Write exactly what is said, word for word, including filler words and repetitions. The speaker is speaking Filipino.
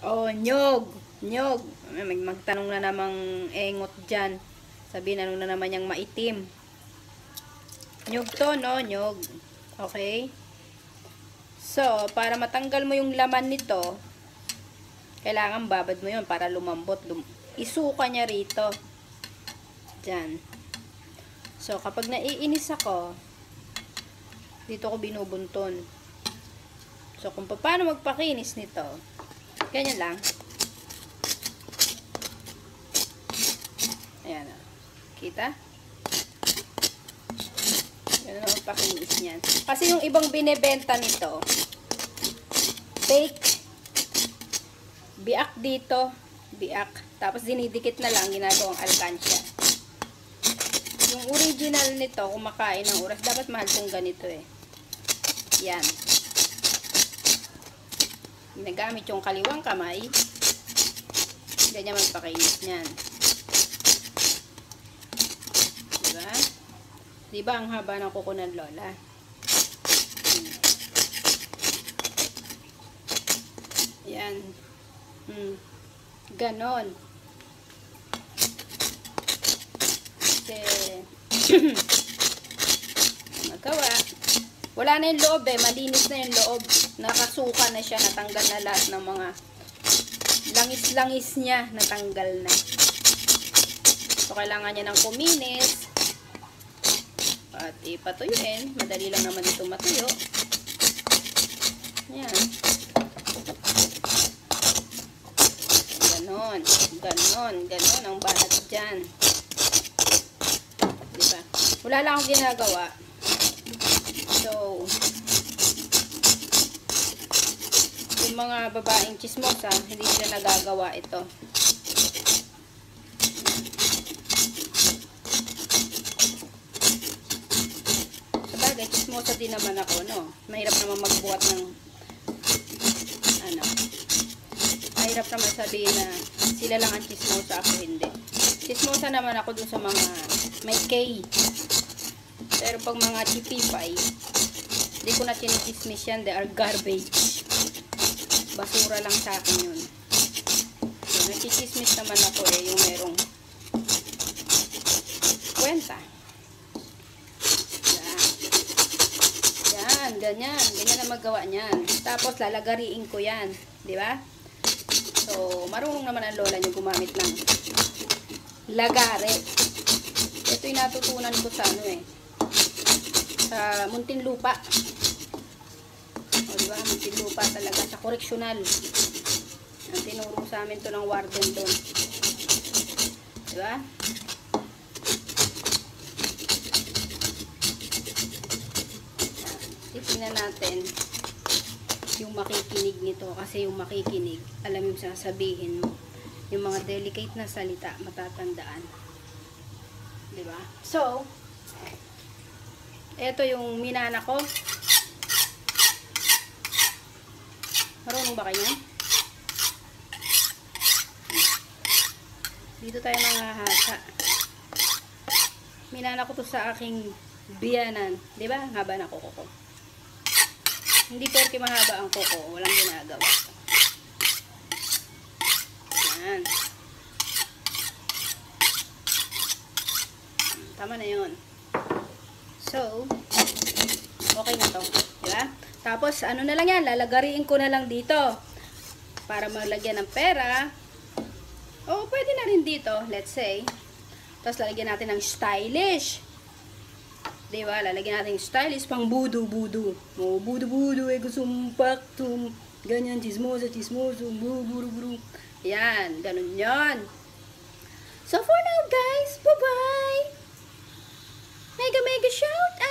Oh, nyog. Nyog. May magtanong na namang engot dyan. Sabihin, ano na naman yung maitim. Nyog to, no? Nyog. Okay? So, para matanggal mo yung laman nito, kailangan babad mo yun para lumambot. Lum Isuka niya rito. Dyan. So, kapag naiinis ako, dito ko binubunton. So, kung paano magpakinis nito, ganyan lang. Ayan o. Kita? Ganyan ang pakinis niyan. Kasi yung ibang binebenta nito, fake, biak dito, biak. Tapos dinidikit na lang, ginagawang alkansya. Yung original nito, kumakain ng oras, dapat mahal tong ganito eh. Yan. Ginagamit yung kaliwang kamay. Ganyan magpakinis niyan. Diba? Diba ang haba ng kuko ng lola? Hmm. Yan. Hmm. Ganon. Kasi magawa. Wala na yung loob eh. Malinis na yung loob. Nakasuka na siya. Natanggal na lahat ng mga langis-langis niya. Natanggal na. So, kailangan niya ng kuminis. At ipatuyuin. Madali lang naman ito matuyo. Yan. Ganon. Ganon. Ganon ang bahat dyan. Diba? Wala lang akong ginagawa. So, yung mga babaeng chismosa, hindi nila nagagawa ito. Sabagay, chismosa din naman ako, no? Mahirap naman magbuhat ng ano, mahirap naman sabihin na sila lang ang chismosa, ako hindi. Chismosa naman ako dun sa mga may K. Pero pag mga chipipay, hindi ko na chinichismis yan. They are garbage. Basura lang sa akin yun. So, nachichismis naman ako eh, yung merong kwenta. Yan. Yan, ganyan. Ganyan ang magawa niyan. Tapos, lalagariin ko yan. Di ba? So, marunong naman ang lola niyo gumamit ng lagare. Ito yung natutunan ko sa ano eh. Sa Muntinlupa. O, diba? Muntinlupa talaga. Sa koreksyonal. Ang tinuro sa amin to ng warden doon. Diba? Titingnan natin yung makikinig nito. Kasi yung makikinig, alam yung sasabihin mo. Yung mga delicate na salita, matatandaan. Diba? So, ito yung minana ko. Marunong ba kayo? Dito tayo nanghahasa. Minana ko to sa aking biyanan. Diba? Ang haba na kuko ko. Hindi porke mahaba ang kuko. Walang ginagawa. Yan. Tama na yun. So, okay na to. Diba? Tapos, ano na lang yan, lalagariin ko na lang dito. Para malagyan ng pera. O, pwede na rin dito, let's say. Tapos, lalagyan natin ng stylish. Diba? Lalagyan natin ng stylish pang budu-budu. O, budu-budu, ego sumpak, tum, ganyan, chismoso, chismoso, buru-buru-buru. Yan, ganun yan. So, for now, guys, bye-bye! Mega mega shout